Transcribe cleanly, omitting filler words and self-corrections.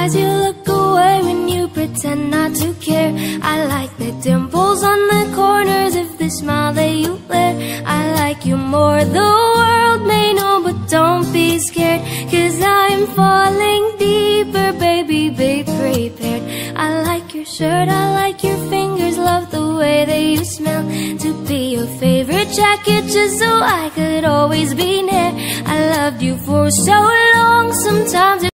eyes, you look away when you pretend not to care. I like the dimples on the corners of the smile that you wear. I like you more, the world may know, but don't be scared, 'cause I'm falling deeper, baby, be prepared. I like your shirt, I like your fingers, love the way that you smell. To be your favorite jacket just so I could always be near. I loved you for so long, sometimes